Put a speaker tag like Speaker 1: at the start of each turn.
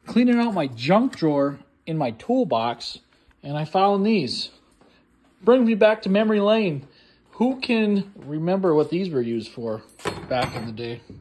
Speaker 1: cleaning out my junk drawer in my toolbox, and I found these. Bring me back to memory lane. Who can remember what these were used for back in the day?